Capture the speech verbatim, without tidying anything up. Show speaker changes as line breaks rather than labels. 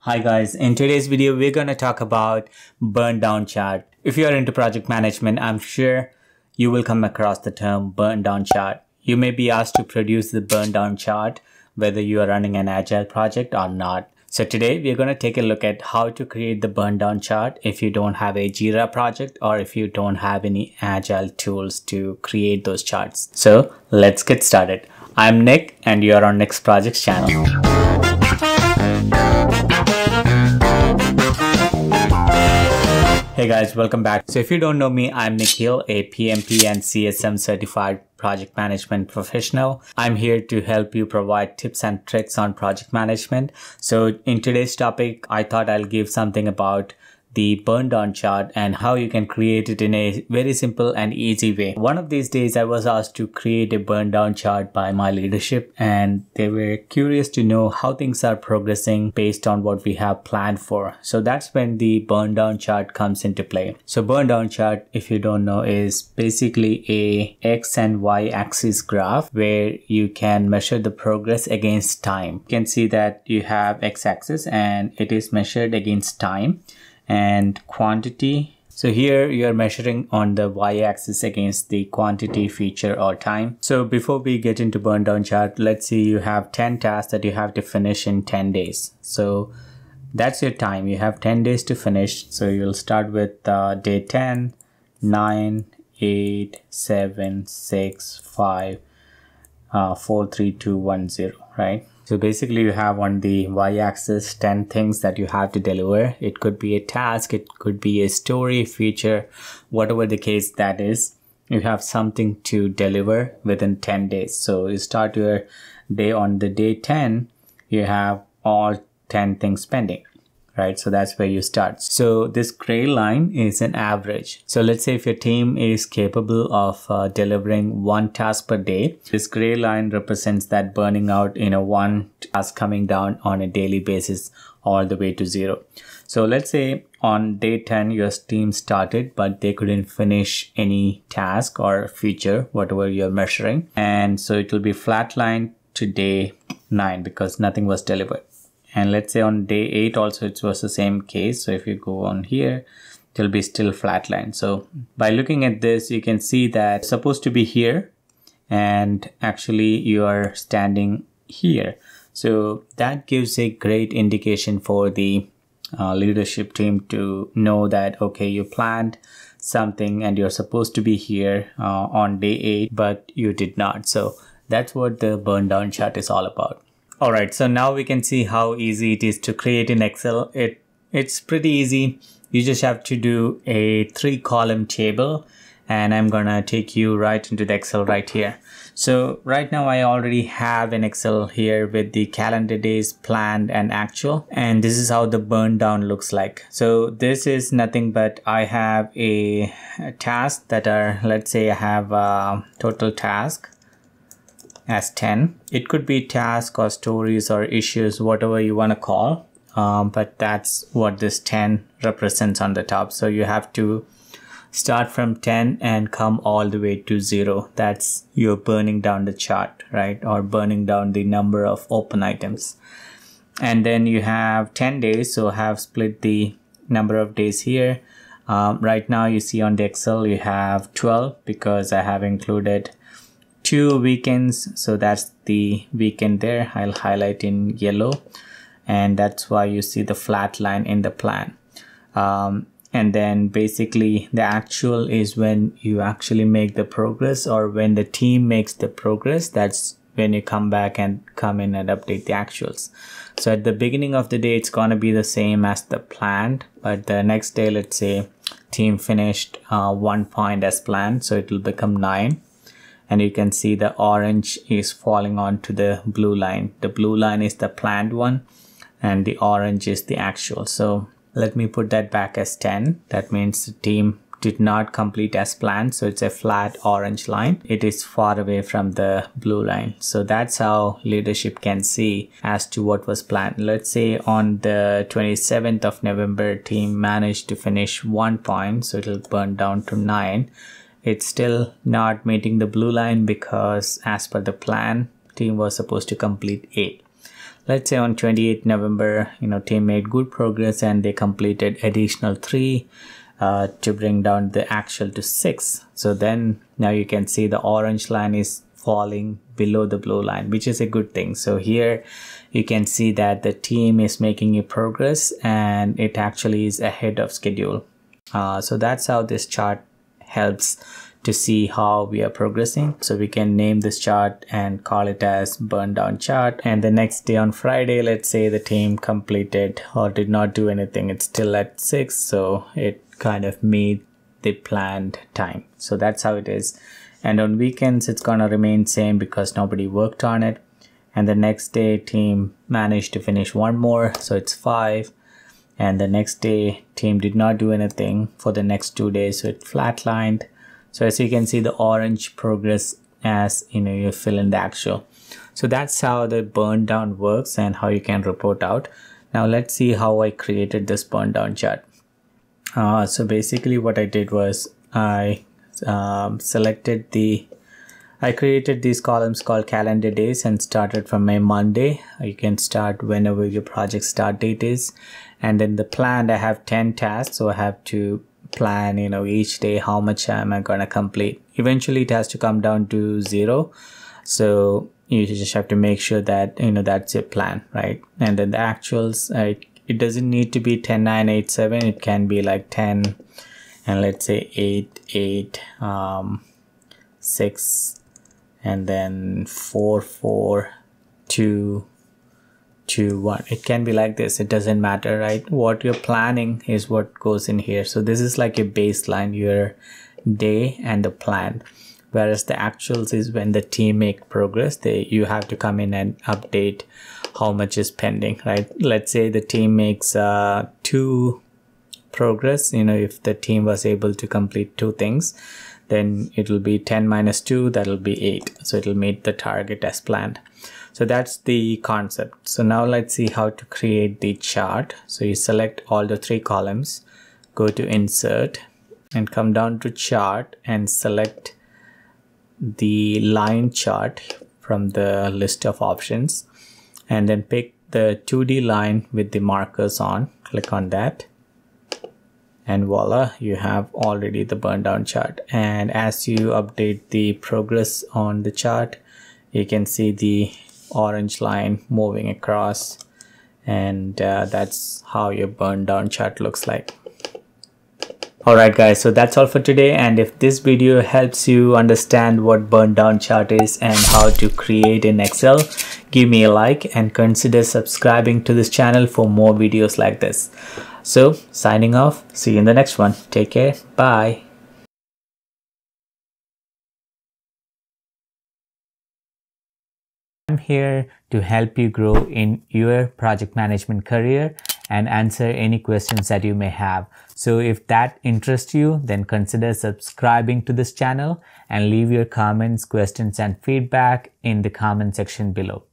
Hi guys, in today's video we're going to talk about Burndown Chart. If you are into project management, I'm sure you will come across the term Burndown Chart. You may be asked to produce the Burndown Chart whether you are running an agile project or not. So today we're going to take a look at how to create the Burndown Chart if you don't have a Jira project or if you don't have any agile tools to create those charts. So let's get started. I'm Nick and you're on NiksProjects channel. Hey guys, welcome back. So if you don't know me, I'm Nikhil, a P M P and C S M certified project management professional. I'm here to help you provide tips and tricks on project management. So in today's topic, I thought I'll give something about the Burndown chart and how you can create it in a very simple and easy way. One of these days I was asked to create a Burndown chart by my leadership and they were curious to know how things are progressing based on what we have planned for. So that's when the Burndown chart comes into play. So Burndown chart, if you don't know, is basically a X and Y axis graph where you can measure the progress against time. You can see that you have X axis and it is measured against time and quantity. So here you are measuring on the y-axis against the quantity, feature or time. So before we get into Burndown chart, let's say you have ten tasks that you have to finish in ten days. So that's your time. You have ten days to finish. So you'll start with uh, day ten, nine, eight, seven, six, five, uh, four, three, two, one, zero, right? So basically you have on the y-axis ten things that you have to deliver. It could be a task, it could be a story, feature, whatever the case that is. You have something to deliver within ten days. So you start your day on the day ten, you have all ten things pending, right? So that's where you start. So this gray line is an average. So let's say if your team is capable of uh, delivering one task per day, this gray line represents that burning out, you know, one task coming down on a daily basis all the way to zero. So let's say on day ten, your team started, but they couldn't finish any task or feature, whatever you're measuring. And so it will be flatline to day nine because nothing was delivered. And let's say on day eight also it was the same case. So if you go on here, it will be still flatline. So by looking at this, you can see that it's supposed to be here and actually you are standing here. So that gives a great indication for the uh, leadership team to know that, okay, you planned something and you're supposed to be here uh, on day eight, but you did not. So that's what the Burndown chart is all about. Alright, so now we can see how easy it is to create in Excel. It It's pretty easy. You just have to do a three column table and I'm gonna take you right into the Excel right here. So right now I already have an Excel here with the calendar days planned and actual, and this is how the burn down looks like. So this is nothing but I have a, a task that are, let's say I have a total task as ten. It could be task or stories or issues, whatever you want to call, um, but that's what this ten represents on the top. So you have to start from ten and come all the way to zero. That's you're burning down the chart, right? Or burning down the number of open items. And then you have ten days, so I have split the number of days here. Um, right now you see on the Excel you have twelve because I have included two weekends, so that's the weekend there. I'll highlight in yellow, and that's why you see the flat line in the plan. Um, and then basically the actual is when you actually make the progress, or when the team makes the progress. That's when you come back and come in and update the actuals. So at the beginning of the day it's going to be the same as the planned, but the next day, let's say team finished uh, one point as planned, so it will become nine. And you can see the orange is falling onto the blue line. The blue line is the planned one and the orange is the actual. So let me put that back as ten. That means the team did not complete as planned. So it's a flat orange line. It is far away from the blue line. So that's how leadership can see as to what was planned. Let's say on the twenty-seventh of November, team managed to finish one point. So it'll burn down to nine. It's still not meeting the blue line because as per the plan, team was supposed to complete eight. let's say on twenty-eighth November, you know, team made good progress and they completed additional three uh, to bring down the actual to six. So then now you can see the orange line is falling below the blue line, which is a good thing. So here you can see that the team is making a progress and it actually is ahead of schedule. Uh, so that's how this chart helps to see how we are progressing. So we can name this chart and call it as Burndown Chart. And the next day on Friday, let's say the team completed or did not do anything. It's still at six, so it kind of made the planned time. So that's how it is. And on weekends, it's gonna remain same because nobody worked on it. And the next day, team managed to finish one more, so it's five. And the next day, team did not do anything for the next two days, so it flatlined. So as you can see, the orange progress as you know you fill in the actual. So that's how the burn down works and how you can report out. Now let's see how I created this burn down chart. Uh, so basically what I did was I um, selected the I created these columns called calendar days and started from a Monday. You can start whenever your project start date is. And then the plan, I have ten tasks, so I have to plan, you know, each day how much am I gonna complete. Eventually it has to come down to zero, so you just have to make sure that you know that's your plan, right? And then the actuals, uh, it, it doesn't need to be ten nine eight seven, it can be like ten and let's say eight eight um six and then four four two two one. It can be like this, it doesn't matter, right? What you're planning is what goes in here. So this is like a baseline, your day and the plan, whereas the actuals is when the team make progress. They you have to come in and update how much is pending, right? Let's say the team makes uh two progress, you know, if the team was able to complete two things, then it will be ten minus two, that'll be eight, so it'll meet the target as planned. So that's the concept. So now let's see how to create the chart. So you select all the three columns, go to insert and come down to chart and select the line chart from the list of options and then pick the two D line with the markers on, click on that. And voila, you have already the burn down chart. And as you update the progress on the chart, you can see the orange line moving across, and uh, that's how your burn down chart looks like. Alright guys, so that's all for today, and if this video helps you understand what burn down chart is and how to create in Excel, give me a like and consider subscribing to this channel for more videos like this. So signing off, see you in the next one. Take care, bye. I'm here to help you grow in your project management career and answer any questions that you may have. So if that interests you, then consider subscribing to this channel and leave your comments, questions and feedback in the comment section below.